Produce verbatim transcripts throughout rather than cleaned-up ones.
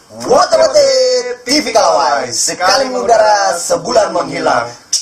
Wotomotif T V Kalawai, sekali mengudara sebulan menghilang.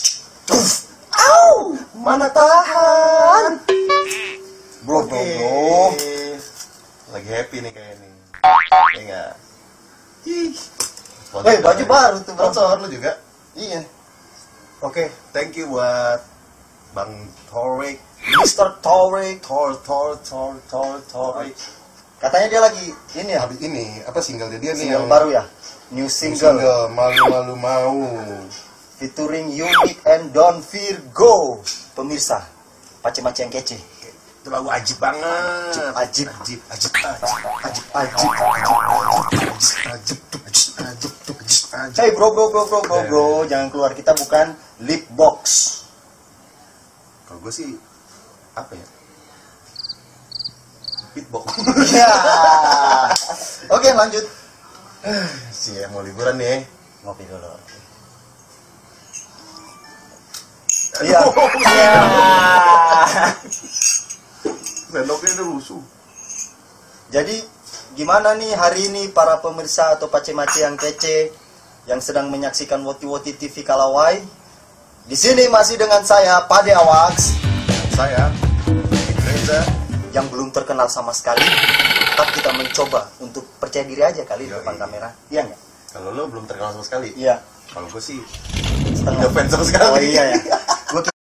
Au, mana tahan. Bro, bro, bro. Lagi happy nih kayak ini. Enggak. Ih. Woi, baju baru tuh, bro. Sponsor lu juga? Iya. Oke, thank you buat Bang Torik, mister Torik. Tor, Tor, Tor, Tor, Torik. Katanya dia lagi ini ya, Habis ini apa single dia nih single yang baru ya? New new single, single malu-malu mau. featuring Unique and Don Virgo. Pemirsa, pace-mace yang kece. Itu lagu ajib banget. Ajib, Ajib, ajib, ajib, ajib, ajib. ajib, ajib, ajib. Hey bro, bro, bro, bro, bro, bro, jangan keluar, kita bukan lip box. Kalau gue sih apa ya? Beatbox. Ya. Oke, lanjut. Sih ya, mau liburan nih. Ngopi dulu. Iya. Iya. Sendoknya udah rusuh. Jadi gimana nih hari ini para pemirsa atau pace-mace yang kece yang sedang menyaksikan Woti-Woti T V Kalawai? Di sini masih dengan saya Pade Awax, Saya Reza. yang belum terkenal sama sekali. Tetap kita mencoba untuk percaya diri aja kali di Yoi. depan kamera. Iya nggak? Kalau lo belum terkenal sama sekali. Iya. Kalau gue sih Setengah. nggak fans sama sekali. Oh iya ya. Gua